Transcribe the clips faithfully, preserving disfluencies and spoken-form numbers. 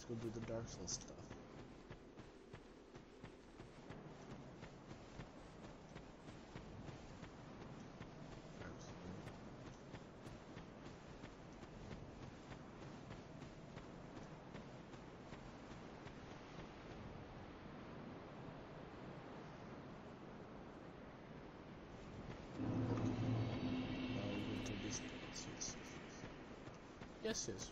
let's go do the Dark Souls stuff. Yes, yes.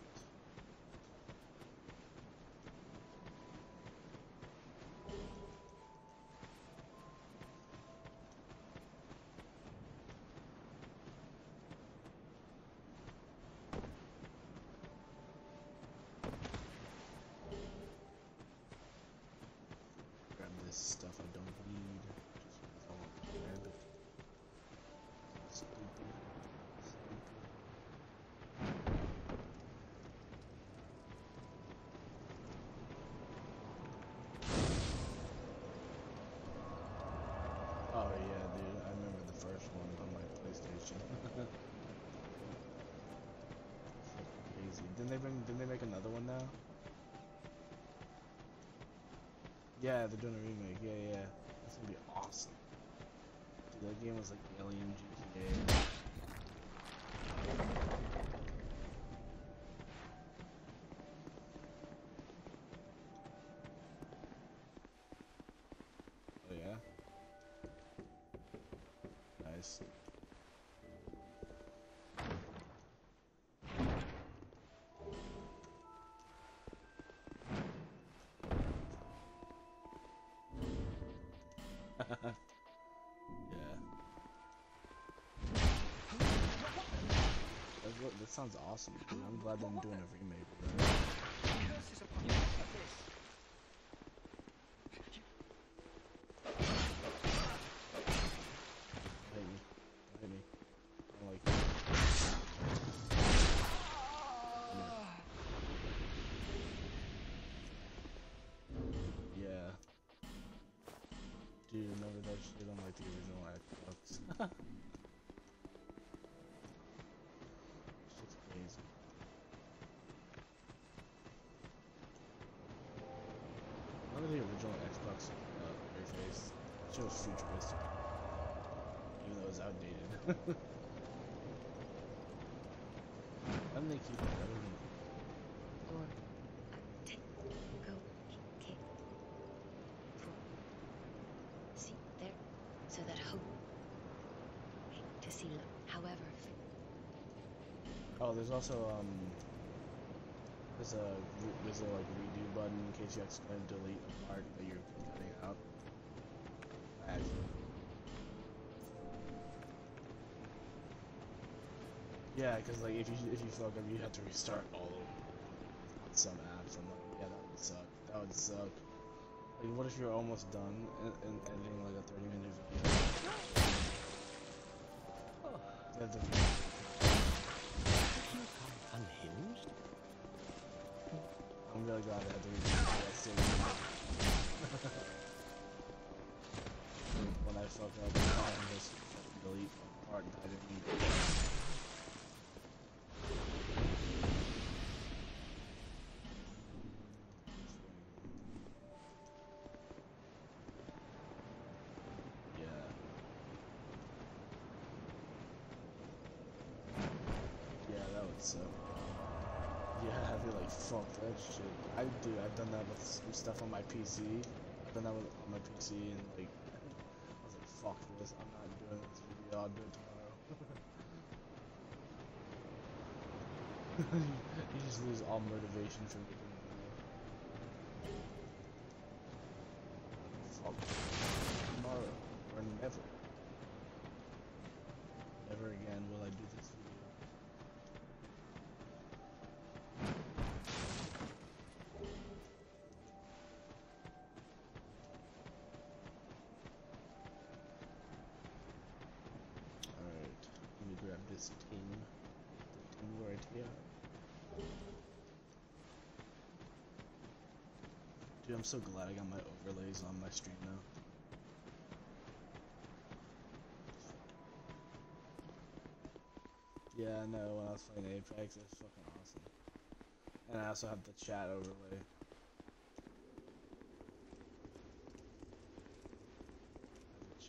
Grab this stuff I don't need. Just I want to grab it. Stupid. Stupid. Oh yeah, dude, I remember the first one on my PlayStation. Crazy. Didn't they bring didn't they make another one now? Yeah, they're doing a remake, yeah, yeah. That's gonna be awesome. Dude, that game was like Alien G T A. Oh yeah? Nice. Yeah. That, that sounds awesome, dude. I'm glad they're doing a remake of that. Curses upon you like this. Hit me. Hit me. I don't like it. Yeah. Dude, remember that shit on like the original Xbox. Shit's crazy. Remember the original Xbox uh, interface? That shit was futuristic. Even though it was outdated. Why didn't they keep it better than Or t go k for see there so that hope to see love. However, Oh, there's also um there's a re- there's a like redo button in case you accidentally delete a part that you're cutting out. Actually. Yeah, because like if you if you fuck up, you have to restart all over on some apps. I'm like, yeah, that would suck. That would suck. Like, what if you're almost done and, and editing like a thirty minute video? You have to- Unhinged? I'm really glad I had to redo that same when I fuck up, I can just delete a part that I didn't need. Yeah. Yeah, that would suck. Yeah, I'd be like, fuck that shit. I do, I've done that with some stuff on my P C. I've done that with, on my P C and like, I was like, fuck this, I'm not doing this video, I'll do it tomorrow. You just lose all motivation from making a video. Fuck. Tomorrow, or never. Never again will I do this video. Alright, let me grab this team. The team right here. Dude, I'm so glad I got my overlays on my stream now. Yeah, I know, when I was playing Apex, it was fucking awesome. And I also have the chat overlay.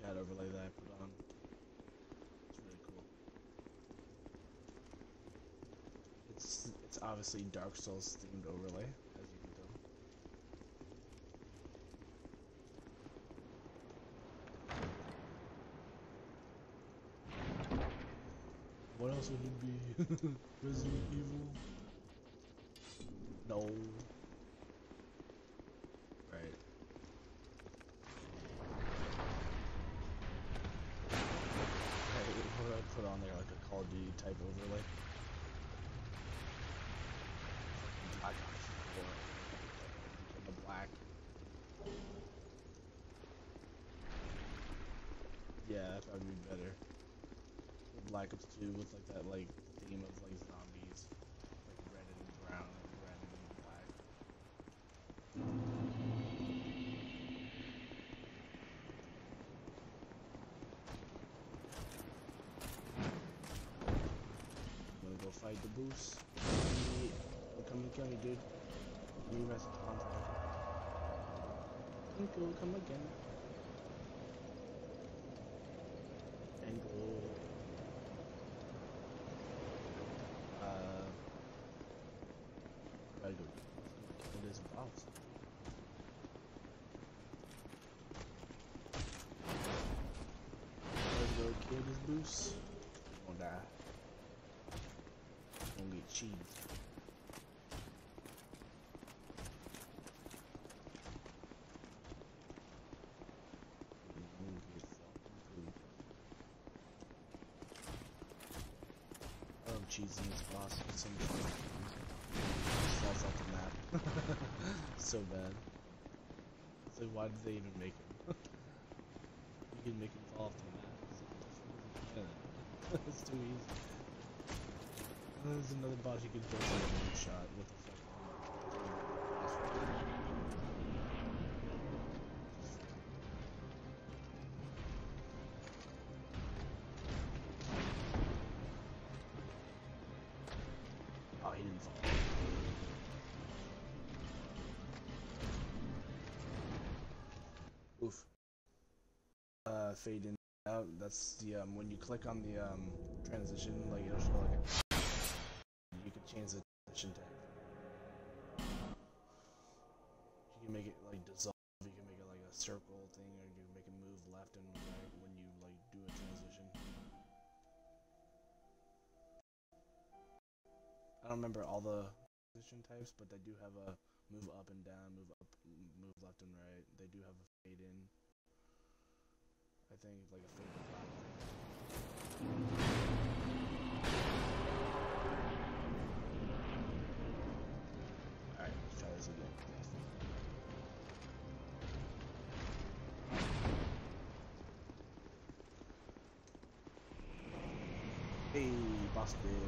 chat overlay that I put on. It's really cool. It's it's obviously Dark Souls themed overlay, as you can tell. What else would it be? Resident Evil? No. Right. Right, what would I put on there? Like a Call of Duty type overlay? Black Ops four. The black. Yeah, that would be better. Black Ops two with like that like theme of like zombies, like red and brown and red and black. I'm gonna go fight the boost. Hey, come and kill me, dude. You rest on fire. Thank you, come again. And go. Uh, gotta go kill this boss. Let's go kill this boost. Gonna die. Gonna get cheese. Gonna get fucking poop. I love cheese in this boss. It's so much fun. Falls off the map. So bad. It's like, why did they even make him? You can make him fall off the map. It's too easy. And there's another boss you can kill with a one shot with a fucking. Oh, he didn't fall. Oof. Uh, fade in out. That's the um when you click on the um transition, like it'll show like a, you can change the transition type. You can make it like dissolve. You can make it like a circle thing, or you can make it move left and right when you like do a transition. I don't remember all the transition types, but they do have a move up and down, move up, move left and right. They do have a fade in. I think like a fade out. Alright, let's try this again. Hey, Boston.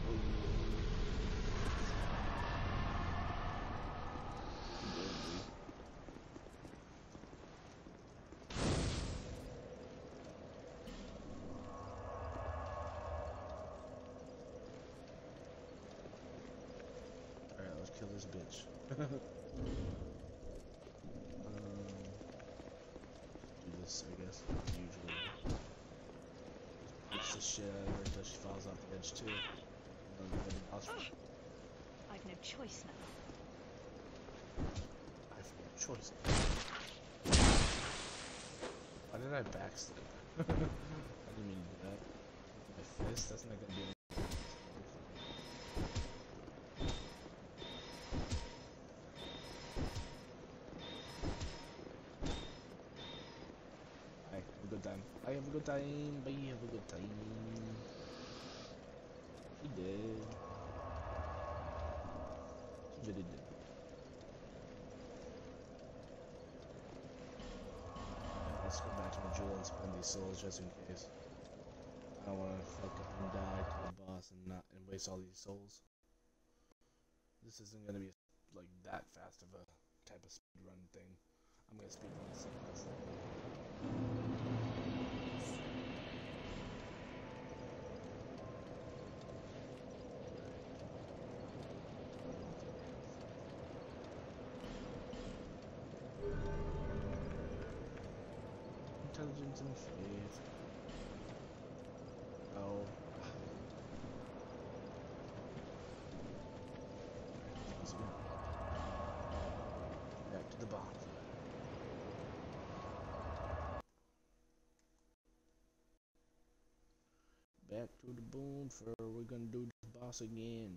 Alright, let's kill this bitch. um, do this, I guess, as usual. Beats the shit out of her until she falls off the edge, too. And then the boss fight. I've no choice now. I have no choice. Why did I backslip? I didn't mean to do that. With my fist, that's not gonna be any. I have a good time. I have a good time. Bye, have a good time. He did. He really did. Let's go back to my jewel and spend these souls just in case. I don't want to fuck up and die to the boss and not and waste all these souls. This isn't gonna be like that fast of a type of speed run thing. I'm gonna speed run this. intelligence and faith. Oh. Back to the bonfire. Back to the bonfire. We're gonna do this boss again.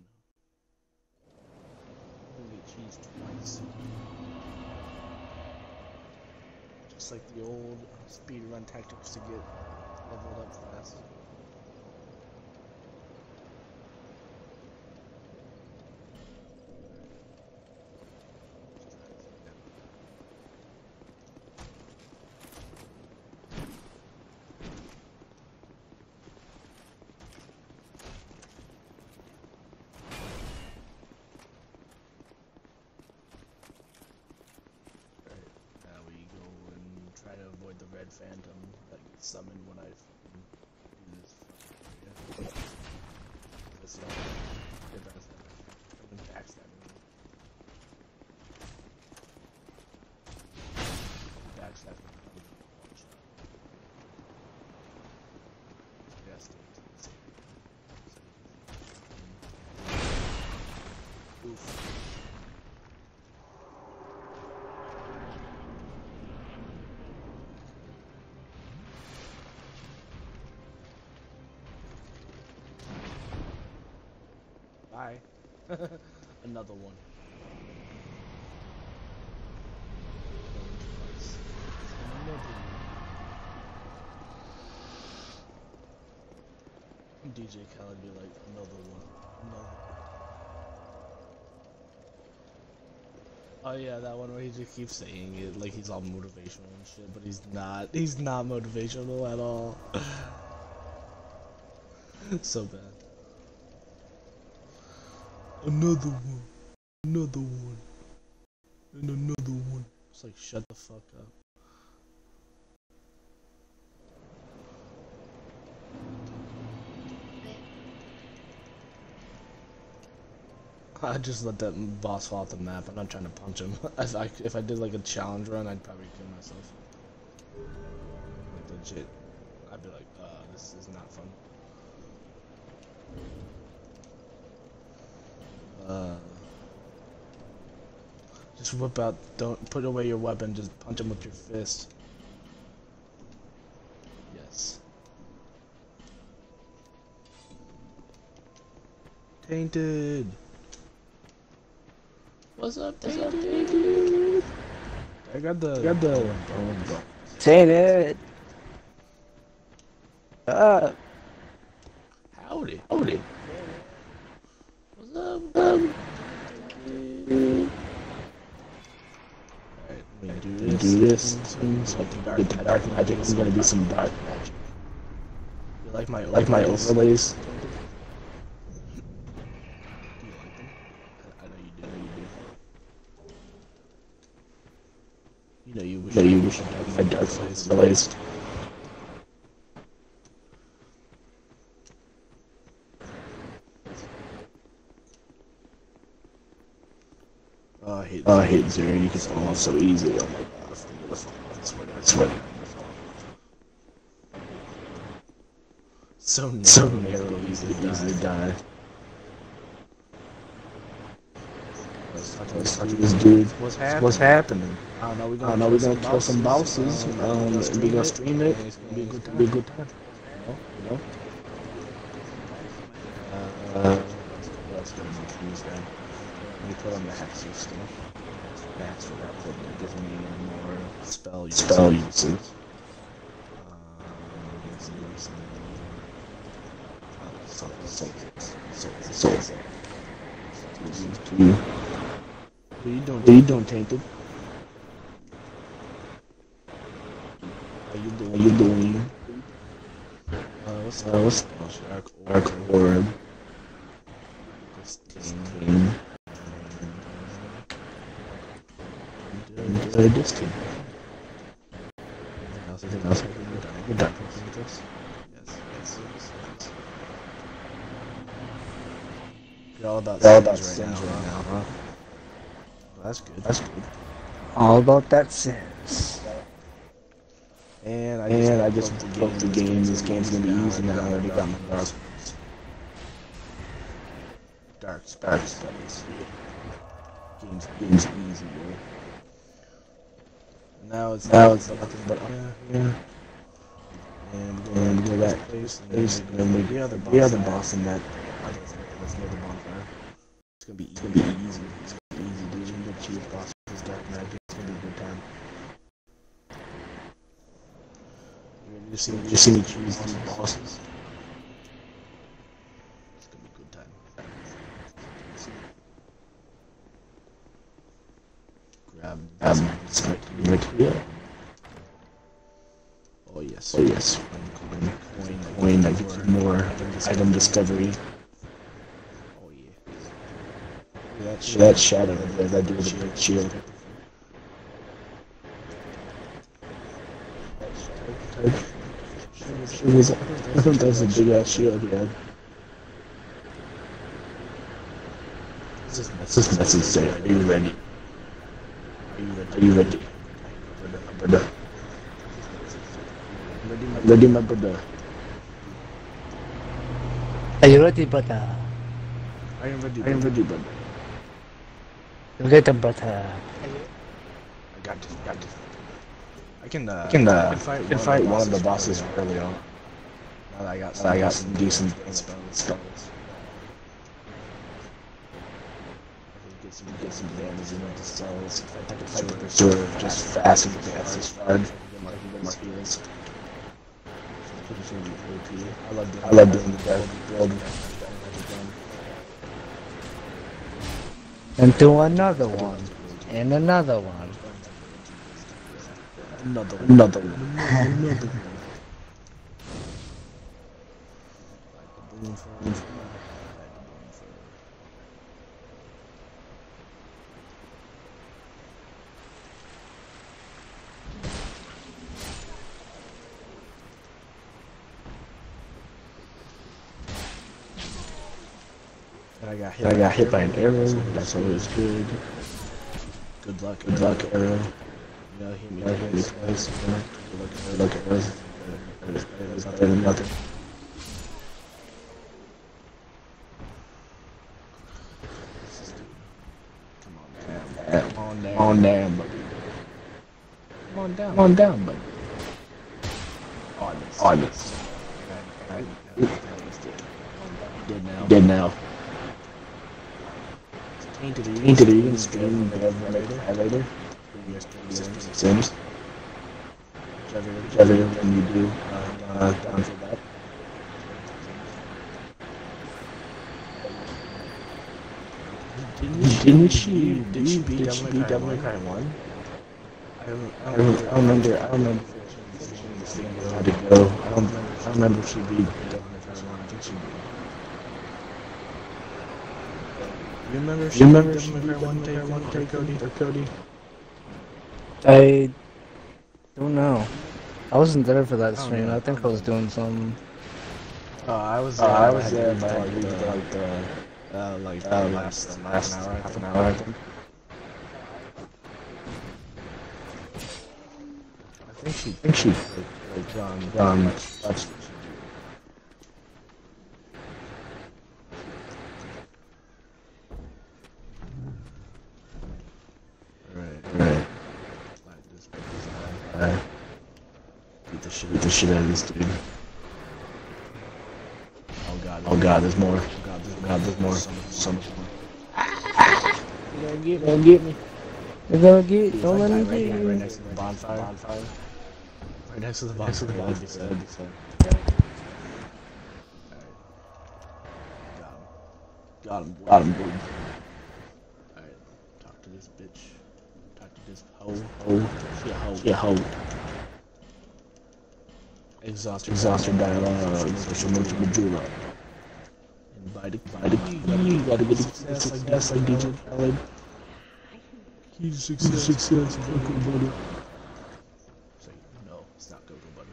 We're gonna get cheese twice. Just like the old speedrun tactics to get leveled up fast. Try to avoid the red phantom that gets summoned when I do this. That's not good. That's not I'm backstabbing me. Backstabbing me. Yes, oof. Bye. Another one. D J Khaled be like, another one. Another. Oh yeah, that one where he just keeps saying it like he's all motivational and shit, but he's not. He's not motivational at all. So bad. Another one, another one, and another one. It's like, shut the fuck up. I just let that boss fall off the map. I'm not trying to punch him. if I if I did like a challenge run, I'd probably kill myself. Like legit, I'd be like, uh, this is not fun. Uh, just whip out, don't put away your weapon, just punch him with your fist. Yes. Tainted! What's up, Tainted? What's up, Tainted? I got the... I got the... Tainted! Uh... Howdy. Howdy. What's up? Um, Alright, let me do this. Do this. Something dark. Get dark magic. This is gonna be some dark magic. You like my like my overlays? Do you like them? I know you do. You know you wish. You know you wish you had dark overlays. Oh, I hate, oh, I hate Zero. You can fall off so easily. Oh my god, I swear to God, I swear to God. So narrow, so narrow, easily die. Easily die. Let's talk to this, talk to this dude. What's happening? What's happening? I don't know. We're gonna, we're gonna kill some bosses. Um, um, and we're gonna stream it. It's gonna be a good time. Be a good time. You know? Uh, let's go to this guy. Let me put on the hacks and stuff. That's what that put that gives me more spell uses. Spell uses. Um, so, so, so, so, so. What are you doing? What are you doing, Tainted? How you doing? How you doing? Uh, what's uh, what's the arc arc orb? This team. Uh, this team. Anything else? Anything else? We're done. With this? Yes. Yes. Yes. You're all about all about Sims right, right now, huh? Well, that's good. That's good. All about that Sims. And I just, and I just broke broke the game. This game's gonna be easy now. I already got my dark, dark, dark dark. studies. Game's, Game's easy, bro. Now it's Now it's nothing nothing but but up yeah. here. And we go And back go to back this place, to this, and and then then we we the other boss. the other boss in that. Let's load the bonfire. It's gonna be It's gonna be easy. easy. It's gonna be easy, dude. You're gonna cheat boss. This dark magic. It's gonna be a good time. You see me, You see me choose these bosses. It's gonna be a good time. Grab Um, this right right here. here. Oh yes. Oh yes. Coin, coin, Coin that gets you more item discovery. Oh yeah. That So that shadow there, that do with the big shield. It was, I think that's a big ass shield he had. It's just That's just message say, are you ready? Are you ready? Are you ready? Brother. Ready, my brother. Are you ready, brother? I am ready. I am ready, brother. You ready, brother? I got this. Got this. I can. Uh, I can, uh, I can fight, I can fight one of the bosses early on. Now that I got. So I got some decent spells. spells. Get some, Get some damage in with the spells. I can Fight fight with the with sword just fast and fast as far. my heals. I love doing. I love doing the death build. And do another one. And another one. Another one. Another one. Another one. And I got hit. I got hit by an arrow. That's always good. Good luck. Good luck, arrow. You know, hit me You gotta hit me twice. twice. Good luck, Good luck, arrow. It's better than nothing. Come on, man. Come on down, buddy. Come on down. Come on down, buddy. Honest. Honest. Dead now. Dead now. Tainted Eden. Tainted Eden stream later. later. Sims. Sims. Whichever. Whichever one you do. Uh, down for that. Didn't, Didn't she? Did she beat Did she Devil beat Devil May May Cry Cry one? I don't, I don't, I don't remember. I don't remember. How to go? I don't. I don't remember if she beat Devil May Cry one. I think she beat. You remember? If she You remember beat she Devil May beat Cry one? Devil May Take Cry one. one? Take Cody. Or Cody? I don't know. I wasn't there for that I don't stream. know. I think I was doing some. Oh, I was. Uh, There, I but was had to there, leave but I like, had to leave uh, like the Uh, like uh, the like last, the last half an hour. I half think. an hour. I think. I think she. I think she Like um. um. That's, right. Right. Like this. Uh, Beat the shit. beat the shit out of this dude. Oh god. Oh god, there's more. Oh god. There's Oh god, there's more. So much. So much more. You're gonna get me. Don't get me. You're gonna get. Dude, Don't if I let me die right, get here, right you. next to the bonfire. Bonfire. Right next to the bonfire. That'd be sad. That'd be sad. Got him. Got him, dude. Alright. Talk to this bitch. Talk to this hoe. Oh, She a hoe. yeah, hope. Exhaust her. Exhaust her dialogue. Social motion Majula. Invited. Invited. You gotta get success like that, like D J Khaled. He's Success, success, fucking buddy. Say, no, it's not Cocoa Butter,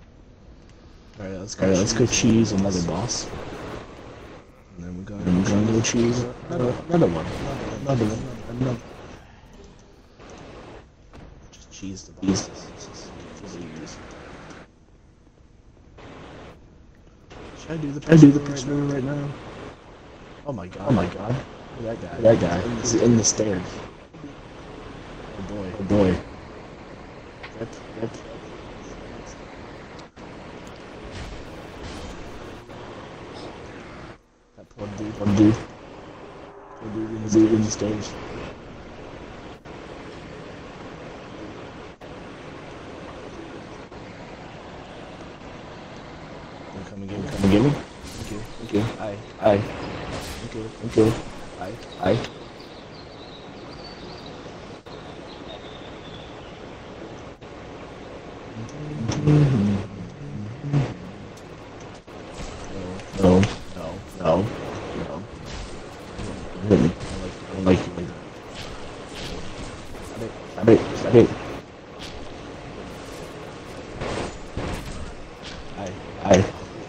dude. Alright, let's go. Alright, let's go cheese another boss. And then we're going And we're going to Double cheese. Another, another one. Another one. Another. Just cheese the Cheese. cheese. Should I do the Should I do the pitch pitch right, right now? Oh my god. Oh my god. Look at that guy. That guy. He's in the stairs. Oh boy. Oh boy. Rip, rip. That poor dude. One dude. Poor dude in The his dude in the stairs. Come and get me. Come and get me. Thank you. Thank you. Aye. Aye. Thank you. Thank you. Aye. Aye. No. No. No. No. No. No. Really? I don't like you like that. Stop it. Stop it. Aye. Aye.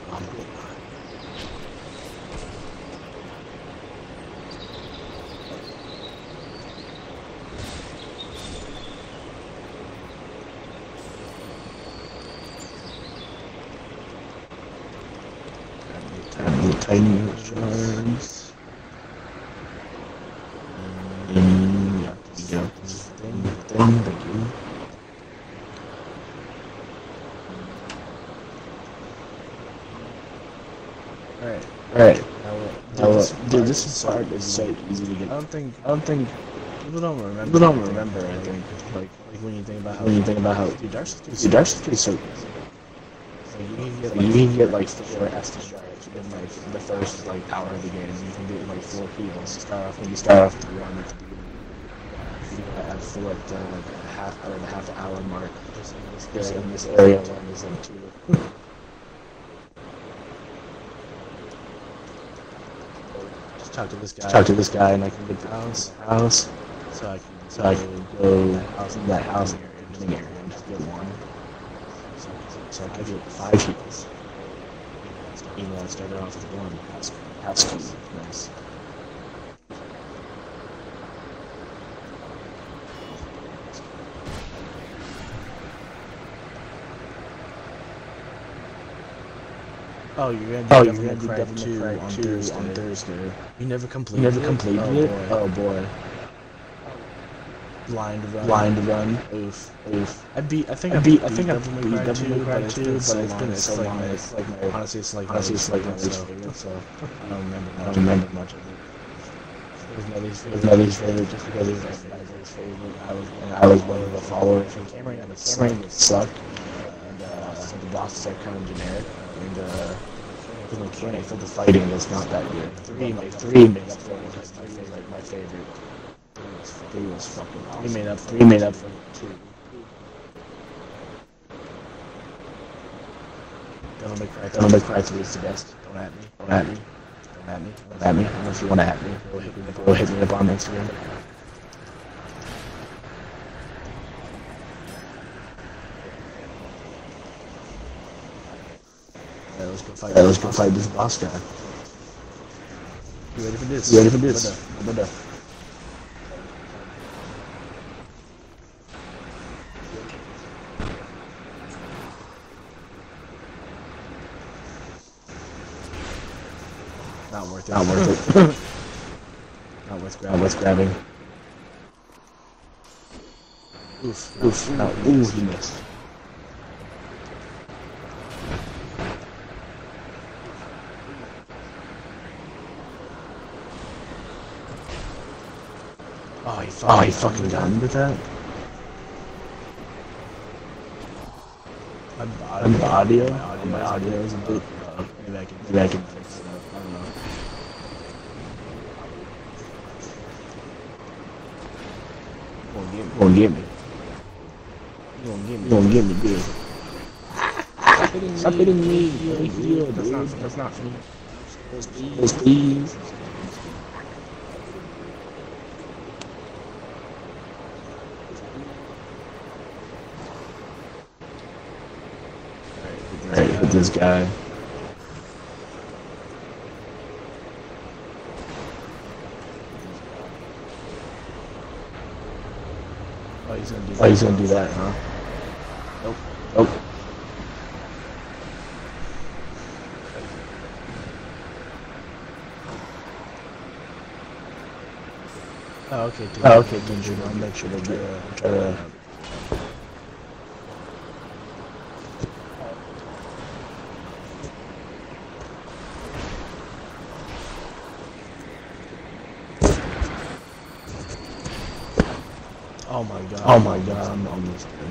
Tiny, tiny shards. And yeah, you got this thing, thing, thank you. Alright. Alright. Now, uh, Now, dude, uh, this dude, this is hard. It's so easy to I get. don't think I don't think people don't remember. people don't remember. I think like like when you think about how when you think about how dude, Dark's pretty see, Dark's pretty so. Like, you can get Like, like you can get like four Estus shards in like the first like hour of the game. You can get like four heals. Start off when you start off the run at the beginning. You gotta have four at the like a half hour and a half hour mark. Just in this area alone is like two. just talk to this guy. Just talk to this guy and I can get the house. House. so I can So I can go in that house in that house in the area and just get one. So, So I can get five heals. even though I started off with one. House, house keys. Nice. Oh, you're gonna do Oh, Devil you're May gonna do Cry Devil May two Cry on two Thursday. on Thursday. You never You completed never it? completed oh, it? Boy. Oh boy. Blind run. Blind run. Oof. Oof. I beat. I think I I beat. beat. I think I Devil beat May Cry Devil May two, Cry but it's two, been but so it's long. been It's so like long. my. It's like my. Honestly, it's like Honestly, it's like my my least so favorite. So I don't remember. I much don't of it. remember much of it. It was my least It was favorite. my least favorite just because it was like my least favorite. I was and I was one of the followers from Cameron and the Cameron that sucked. And uh, so the bosses are kind of generic. And uh, the mechanic for the fighting is not that good. Three, make three makes up for it. It's my favorite. My favorite. Three was fucking awesome. Three made up for Three made up for two. Devil May Cry. Devil May Cry three is the best. Don't at me. Don't at me. Don't at me. Don't at me. Unless you want to at me, Go hit me up. go hit me up on Instagram. Alright, let's go fight. Alright, let's go fight this boss guy. You ready for this? You ready for this? What the- Not worth it. Not worth it. Not worth Not grabbing. worth grabbing. Oof. Oof. No. Ooh, he missed. Oh, he Oh, he fucking got me with that. My body. And the audio. My audio, My audio is a bit. Uh, maybe I can. Maybe I can fix it up. I don't know. You won't get me. Won't get me. You won't get me. You won't get me, dude. Stop hitting me. Thank you, That's not. dude. That's not me. Yes, please. Alright, with this guy. he's gonna do that. Oh, he's gonna do that, huh? Nope. Nope. Oh, okay, dude. Oh, okay, dude. I'll make sure to get, uh, try to. Oh my god. Oh my god, I'm almost dead.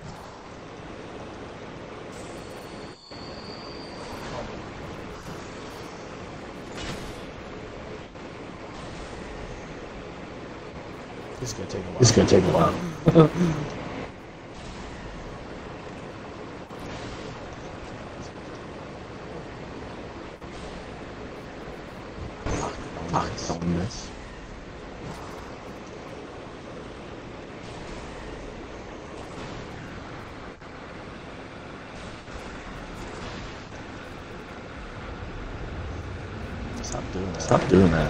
This is gonna take a while. It's gonna take a while. Fuck, don't miss. Stop doing that. Stop doing that.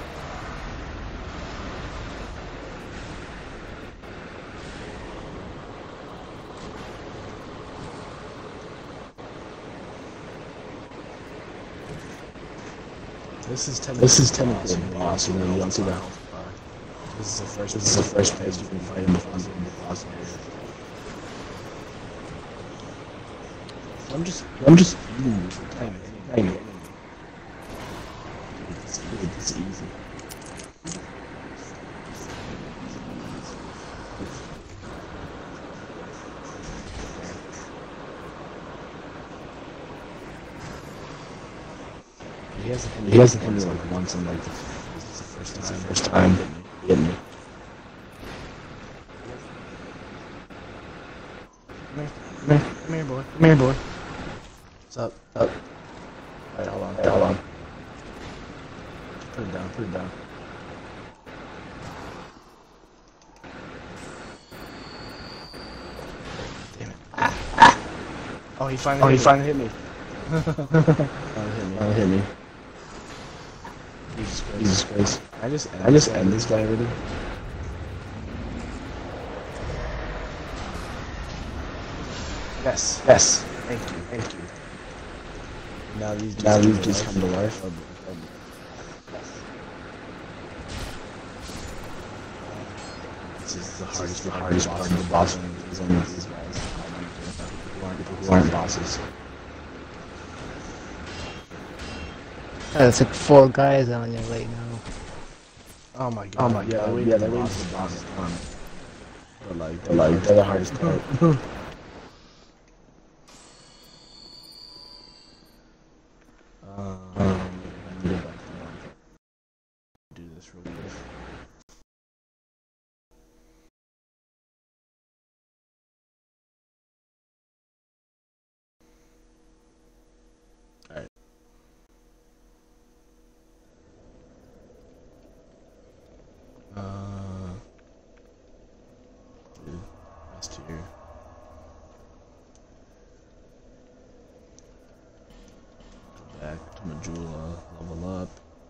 This is technically This is technically a boss, you know, you don't see that. This is the first. This is the first place you can fight in the boss in the boss area. I'm just. I'm just eating this tiny, tiny. Dude, it's, dude, it's easy. He hasn't. He hasn't hit me like once in like this. This is the first It's the time. first time hitting me. Come here. Come here, Come here, boy. come here, boy. What's up? Up. Alright, hold on, alright, hold on. Put it down. Put it down. Damn it. Oh, he finally. Oh, he hit finally hit me. me. Finally hit me. Finally hit me. Jesus Christ. Jesus Christ. I just. I just end this guy already. Yes. Yes. Thank you. Thank you. Now these. Now come these to just life. come to life. This is the Hardest, hardest, the part hardest part of the boss fighting is only these guys. Who aren't, who aren't bosses. That's like four guys on you right now. Oh my god. Oh my yeah, god, they're yeah, they're waiting waiting for for the the boss boss to to come. come. But like, But like, they're the hardest part. Um, Um, I need to do this real quick. Alright. Uh, dude, last year. Go back to Majula, level up.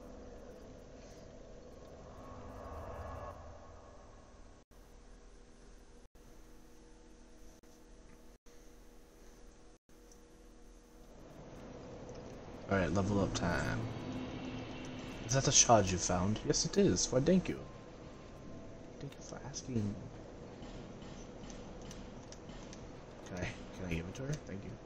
Alright, level up time. Is that the shard you found? Yes it is. Why thank you. Thank you for asking. Can I can I give it to her? Thank you.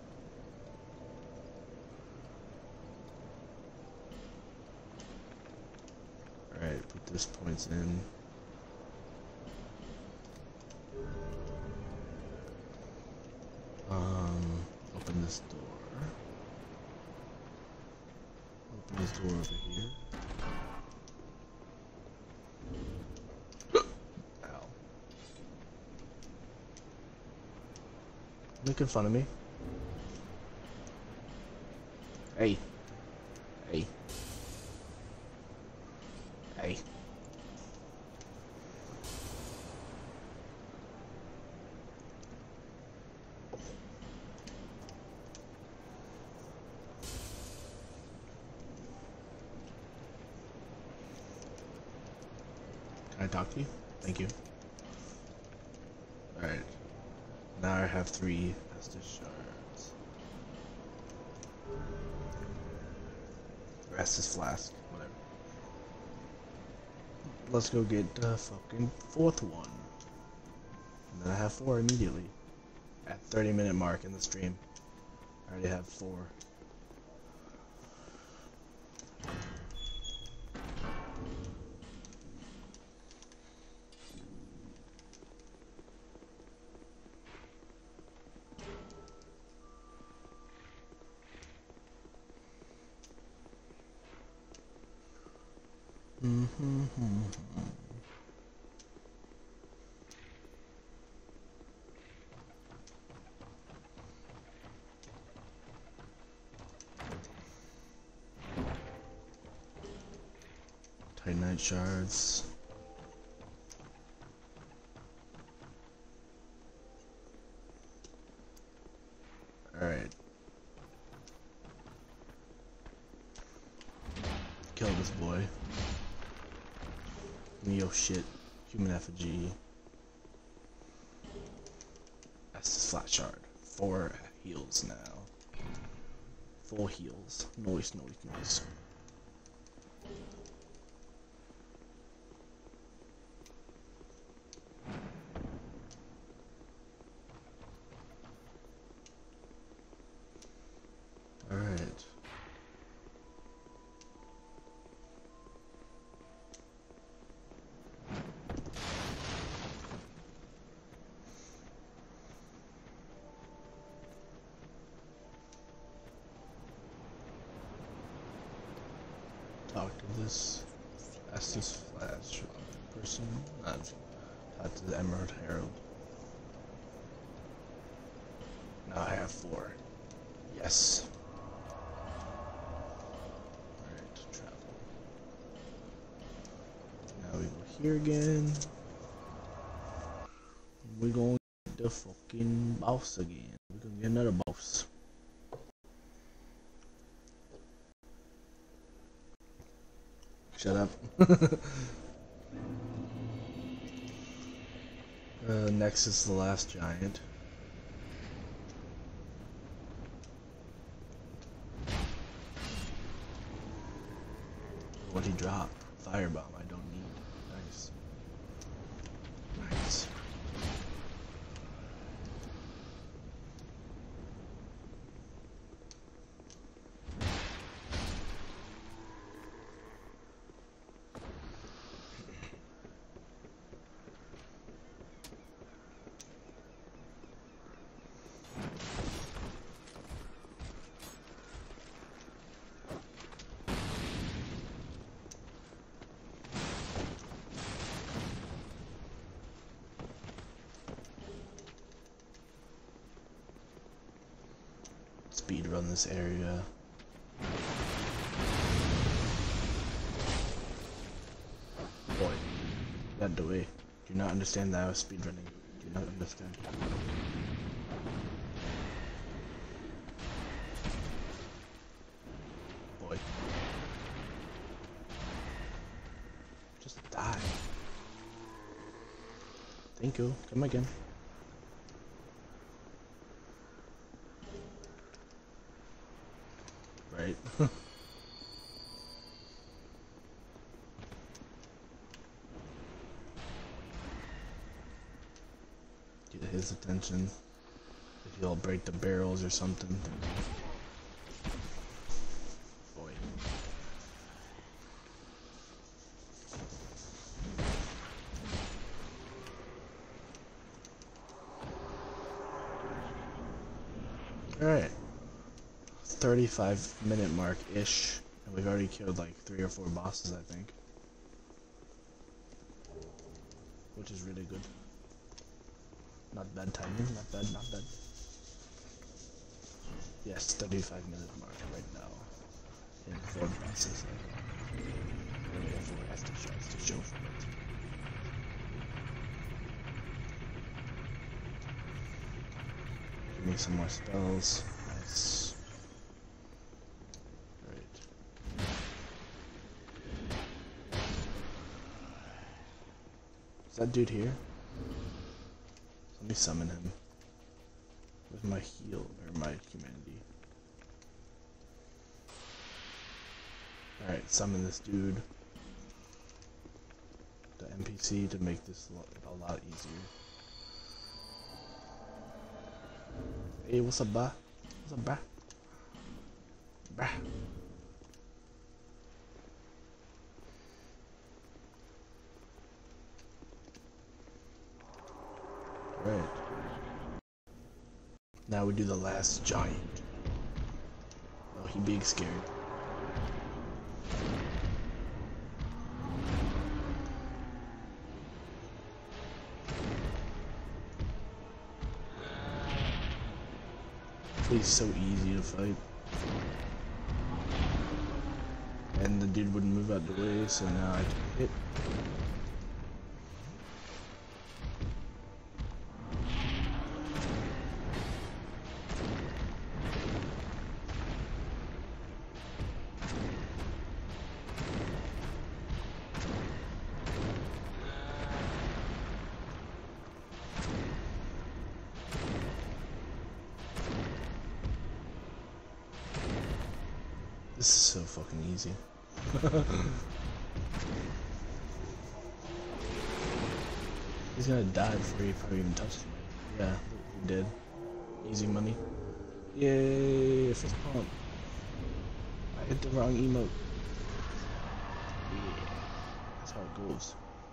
Alright, put this points in. Um open this door. Open this door over here. Ow. Making fun of me. Hey. Hey. Hey. Can I talk to you? Thank you. Alright. Now I have three Estus shards. Or Estus flask, whatever. Let's go get the fucking fourth one. And then I have four immediately. At thirty minute mark in the stream. I already have four. Mm-hmm. Titanite shards. Alright. Kill this boy. Neo shit. Human effigy. That's the flat shard. Four heals now. Full heals. Noise, noise, noise. Alright. Talk to this Estus Flash person. I've talked to the Emerald Herald. Now I have four. Yes. Alright, travel. Now we go here again. We're going to get the fucking boss again. We're gonna get another boss. Shut up. uh, next is the last giant. What he drop? Firebomb. I don't need. Nice. Nice. Speed run this area. Boy, that the way. Do not understand that I was speed running. Do not understand. Boy. Just die. Thank you. Come again. Right. Get his attention. If he'll break the barrels or something. Boy. Alright. thirty-five minute mark ish, and we've already killed like three or four bosses, I think, which is really good. Not bad timing, not bad, not bad. Yes, thirty-five minute mark right now, and four bosses. And we have four extra shots to show for it. Give me some more spells. Nice. Is that dude here? me summon him. With my heal, or my humanity. Alright, summon this dude. The N P C to make this a lot easier. Hey, what's up, bah? What's up, bah? Bah. Right. Now we do the last giant. Oh, he big scared. He's so easy to fight. And the dude wouldn't move out the way, so now I can hit. This is so fucking easy. He's gonna die before he probably even touches me. Yeah, he did. Easy money. Yay, fist pump. I hit the wrong emote. Yeah, that's how it goes.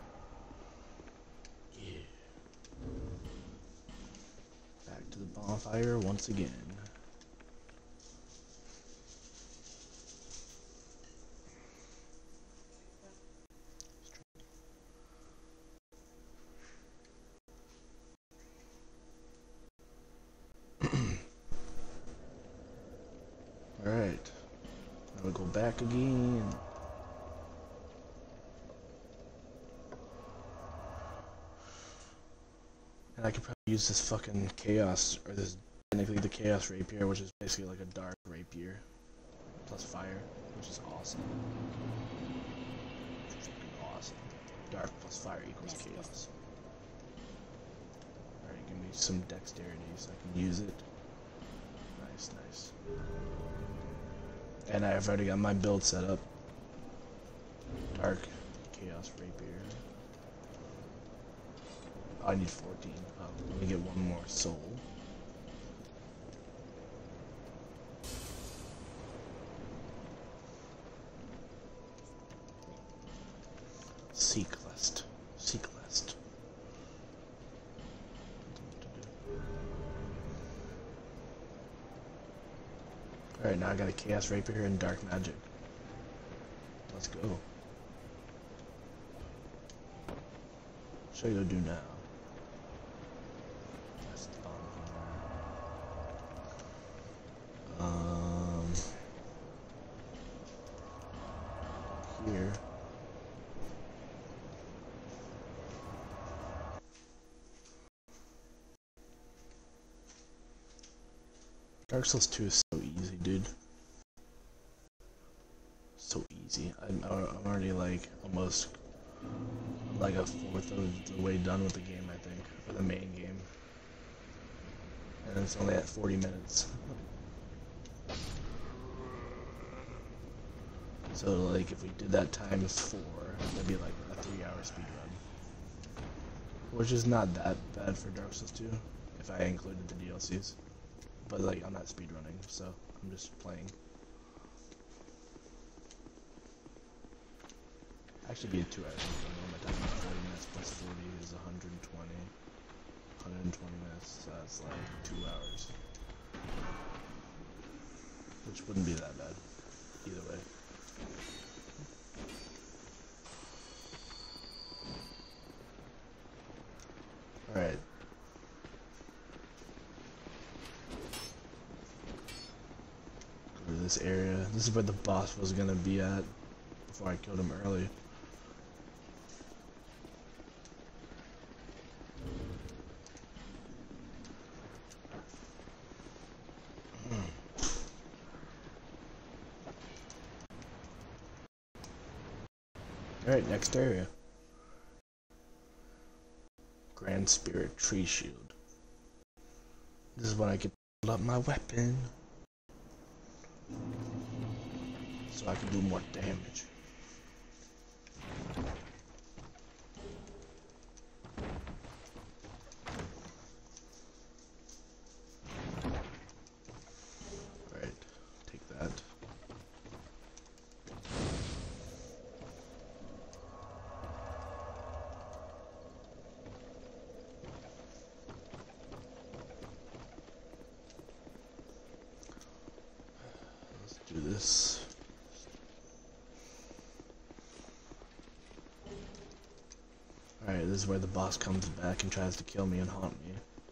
Yeah. Back to the bonfire once again. Alright, now we go back again. And I could probably use this fucking chaos, or this, technically the chaos rapier, which is basically like a dark rapier, plus fire, which is awesome. Which is fucking awesome. Dark plus fire equals chaos. Alright, give me some dexterity so I can use it. Nice, nice. And I've already got my build set up. Dark Chaos Rapier. Oh, I need fourteen. Oh, let me get one more soul. Seeklist. Seeklist. Alright, now I got a Chaos Rapier and Dark Magic. Let's go. What should I go do now? That's the bomb. Um... Here. Dark Souls two is so easy, dude. So easy. I'm, I'm already like almost like a fourth of the way done with the game, I think, for the main game. And it's only at forty minutes. So like if we did that times four, that'd be like a three hour speed run. Which is not that bad for Dark Souls two, if I included the D L Cs. But like I'm not speedrunning, so I'm just playing. Actually be a two hour speedrun. My time is forty minutes plus forty is one hundred twenty. one hundred twenty minutes, so that's like two hours. Which wouldn't be that bad, either way. Alright. Go to this area. This is where the boss was gonna be at before I killed him early. Alright, next area. Grand Spirit Tree Shield. This is when I can build up my weapon. So I can do more damage. Alright, take that. Let's do this. Alright, this is where the boss comes back and tries to kill me and haunt me.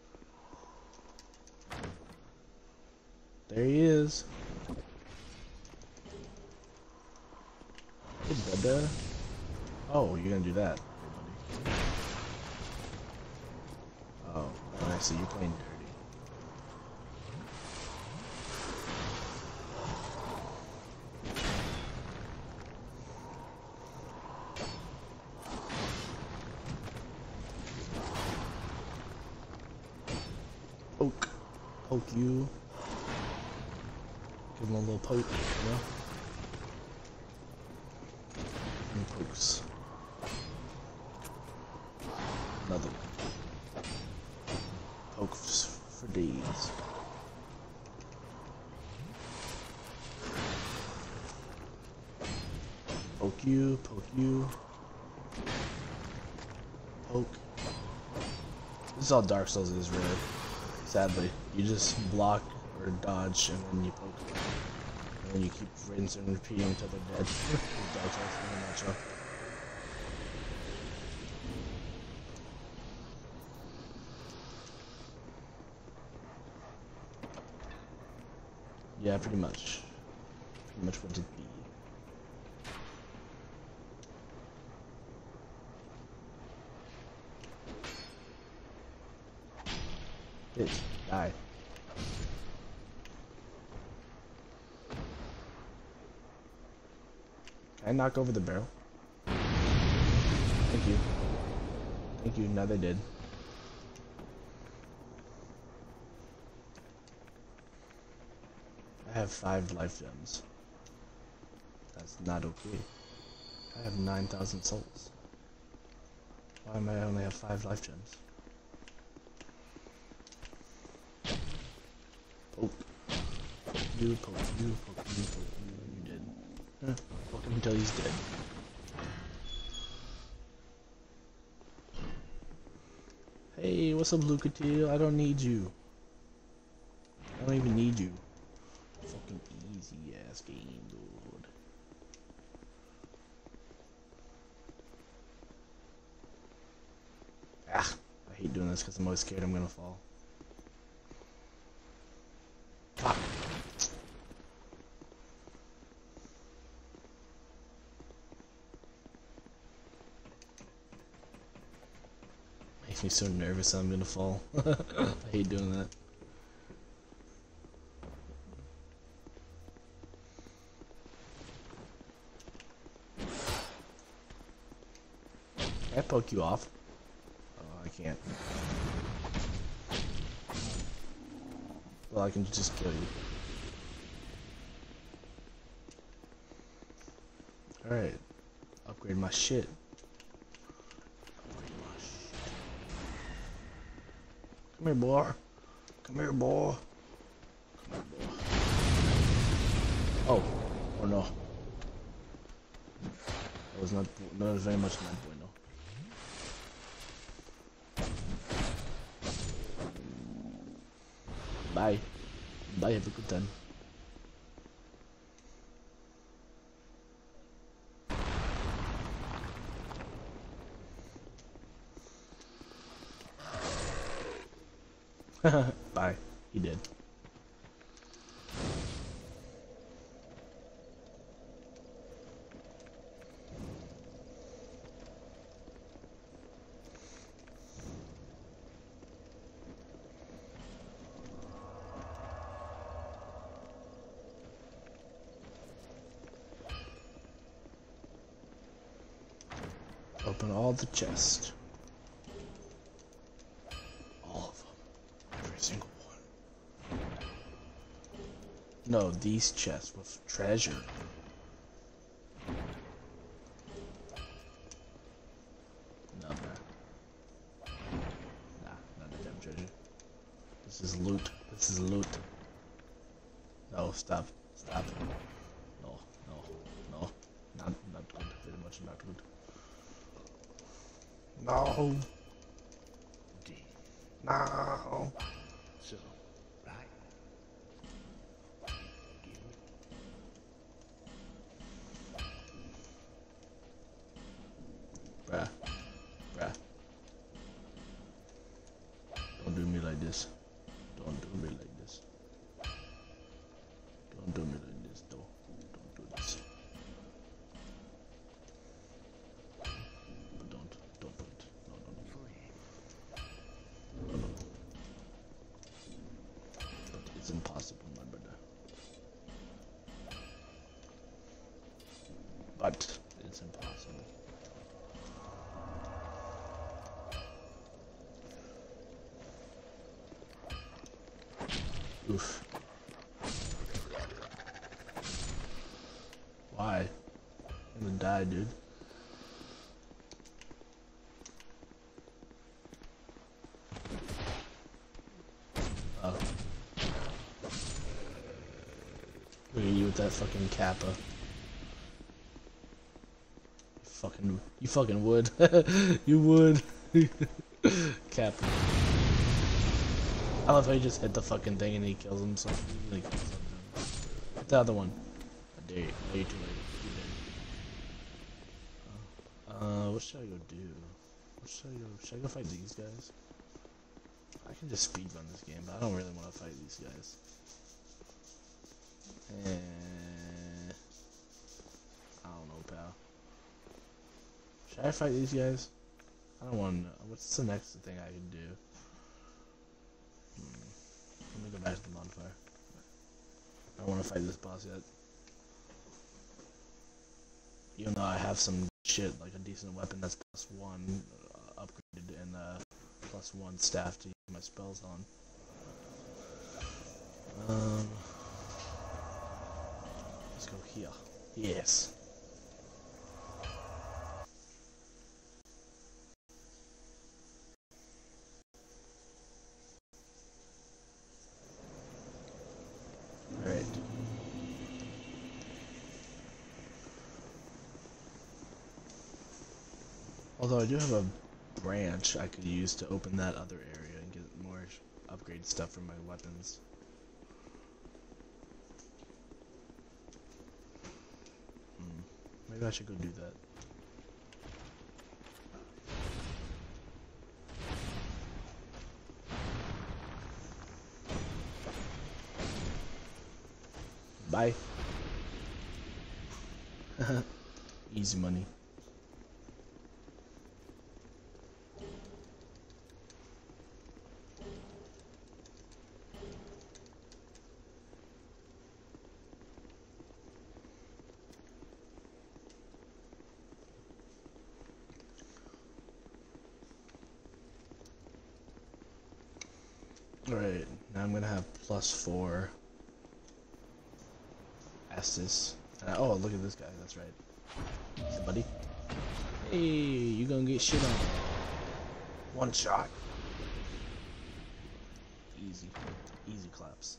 There he is. Hey, Dada. Oh, you're gonna do that. Oh, I see. You're playing dirty. Poke. Poke you. Give him a little poke, you know? And pokes. Another one. Pokes for days. Poke you, poke you. Poke. This is all Dark Souls is, really. Sadly. You just block or dodge and then you poke. And then you keep rinsing and repeating until they're dead. Dark Souls in a nutshell. Yeah, pretty much. Pretty much what it be. Bitch, die. Can I knock over the barrel? Thank you. Thank you, now they did. I have five life gems. That's not okay. I have nine thousand souls. Why am I only have five life gems? Poke. Poke you, poke you, poke you, poke you, and you're dead. Huh. Poke him until he's dead. Hey, what's up, Lucatile? I don't need you. I don't even need you. Fucking easy ass game, dude. Ah, I hate doing this because I'm always scared I'm gonna fall. Fuck. Makes me so nervous that I'm gonna fall. I hate doing that. Can I poke you off? Oh, I can't. Well, I can just kill you. Alright. Upgrade my shit. Upgrade my shit. Come here, boy. Come here, boy. Come here, boy. Oh. Oh no. That was not, that was very much not bueno. Bye. Bye, have a good time. Bye. He did. Open all the chests. All of them. Every single one. No, these chests with treasure. No, nah. Nah, not a damn treasure. This is loot. This is loot. No, stop. Stop. No, no, no. Not, not good. Very much not good. No. D. No. So, right. Give me. Bruh. Bruh. Don't do me like this. Don't do me like this. Don't do me like this, though. Don't do this. But don't. Don't do it. No, no, no. Free. No, no. But it's impossible, my brother. But it's impossible. Oof. Why? I'm gonna die, dude. Oh. Look at you with that fucking kappa. You fucking, you fucking would. You would. Kappa. I love how he just hit the fucking thing and he kills himself. He, like, kills himself. Hit the other one. I dare you. No, you're too late. You're dead. Uh, what should I go do? What should I go? Should I go fight these guys? I can just speedrun this game, but I don't really want to fight these guys. Eh, I don't know, pal. Should I fight these guys? I don't want to know. What's the next thing I can do? Hmm. Let me go back to the bonfire. I don't want to fight this boss yet. Even though I have some shit, like a decent weapon that's plus one uh, upgraded and uh, plus one staff to use my spells on. Um, let's go here. Yes. Alright. Although I do have a branch I could use to open that other area and get more upgrade stuff for my weapons. Hmm. Maybe I should go do that. Bye. Easy money. Alright, now I'm gonna have plus four Estus. And I, oh, look at this guy, that's right. Hey, buddy. Hey, you gonna get shit on. One shot. Easy. Easy claps.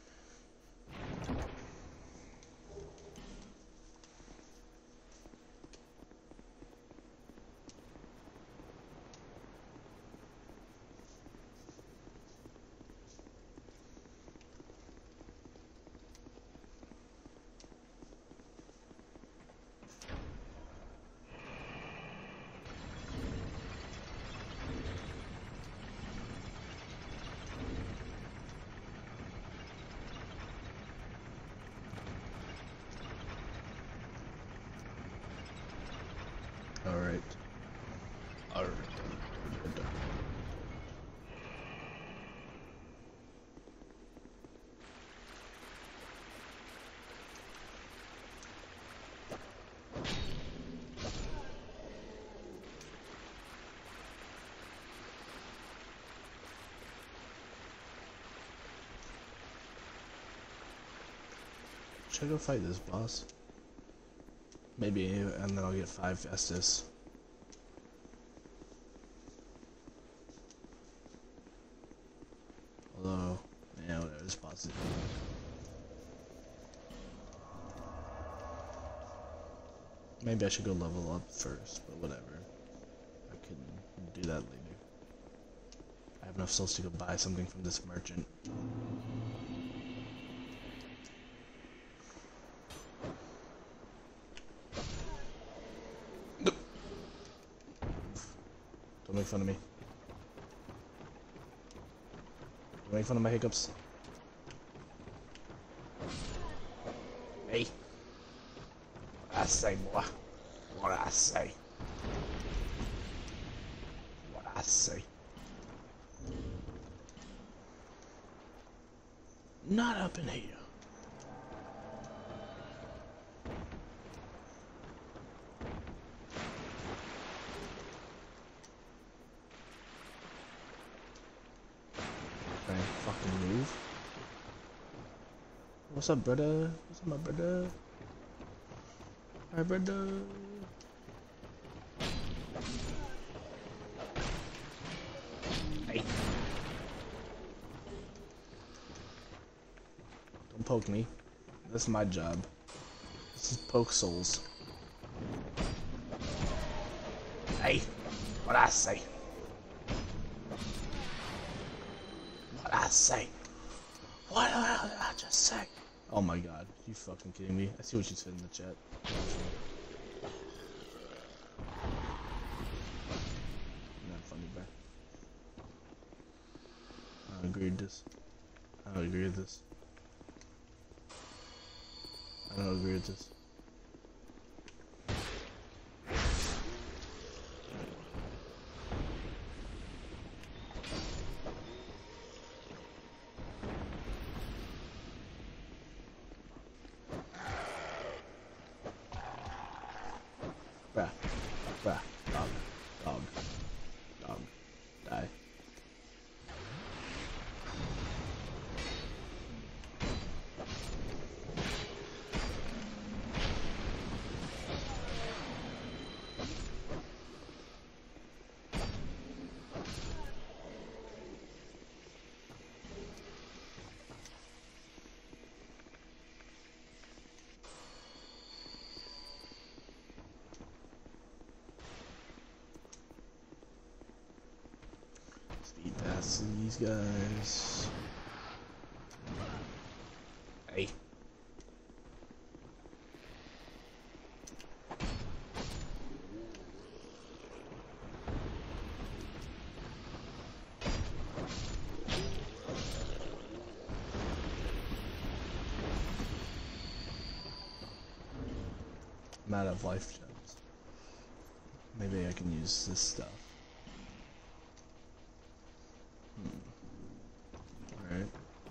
Alright. Alright. Should I go fight this boss? Maybe, and then I'll get five Estus. Although, yeah, whatever, this boss is. Maybe I should go level up first, but whatever. I can do that later. I have enough souls to go buy something from this merchant. Don't make fun of me. Don't make fun of my hiccups. Hey. What I say, boy? What I say? What I say? Not up in here. Fucking move. What's up, brother? What's up, my brother? My brother. Hey. Don't poke me. That's my job. This is poke souls. Hey. What I say? I say. What did I just say? Oh my god, you fucking kidding me? I see what you said in the chat. Not funny, bro. I don't agree with this. I don't agree with this. I don't agree with this. Bruh, bruh, dog, dog, dog, die. Speed past these guys. Hey. I'm out of life gems. Maybe I can use this stuff. Alright.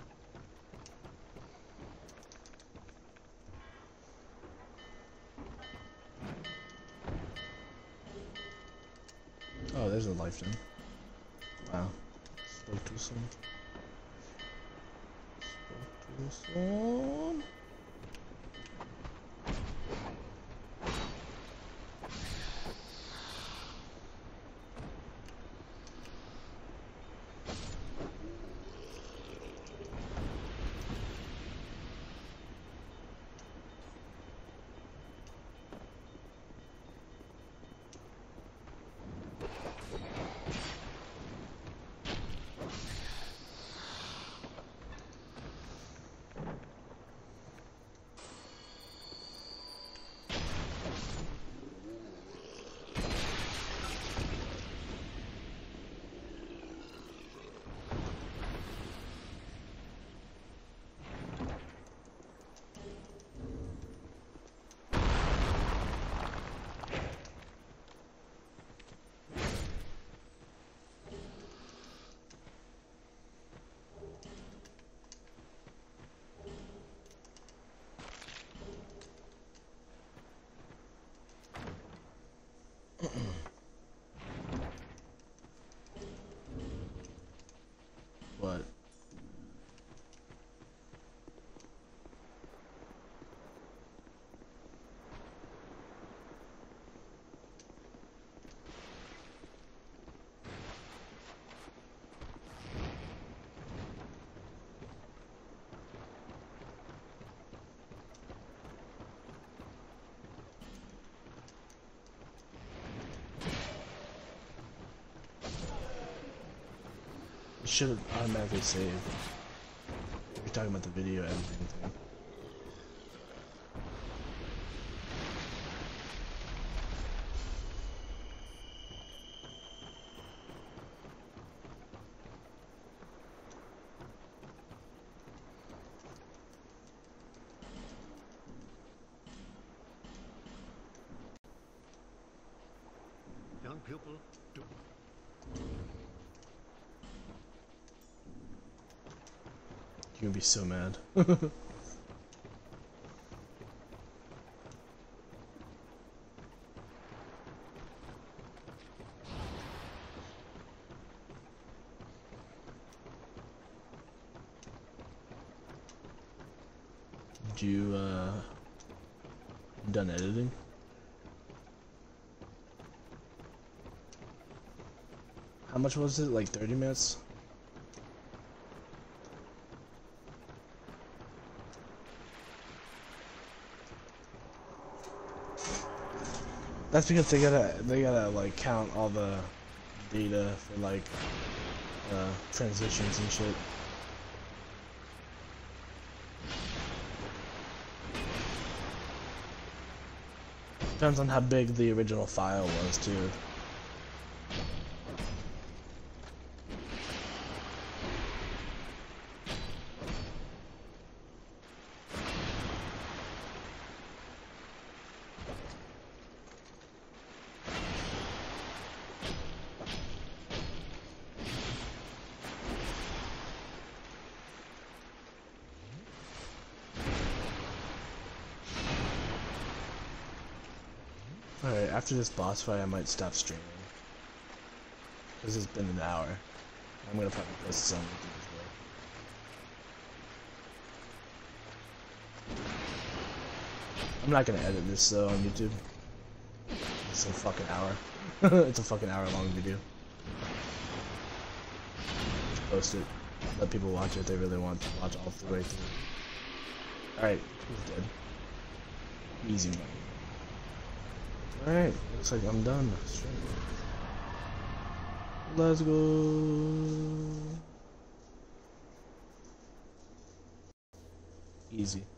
Oh, there's a life gem. Wow. Spoke too soon. Spoke too soon. It should automatically save. You're talking about the video editing thing. Young pupil, do. You're gonna be so mad. Did you, uh, done editing? How much was it? Like thirty minutes? That's because they gotta they gotta like count all the data for like uh, transitions and shit. Depends on how big the original file was too. Alright, after this boss fight I might stop streaming. Because it's been an hour. I'm gonna probably post this on YouTube as well. I'm not gonna edit this though on YouTube. It's a fucking hour. It's a fucking hour long video. Just post it. Let people watch it if they really want to watch all the way through. Alright, he's dead. Easy money. Alright, looks like I'm done. Let's go. Easy.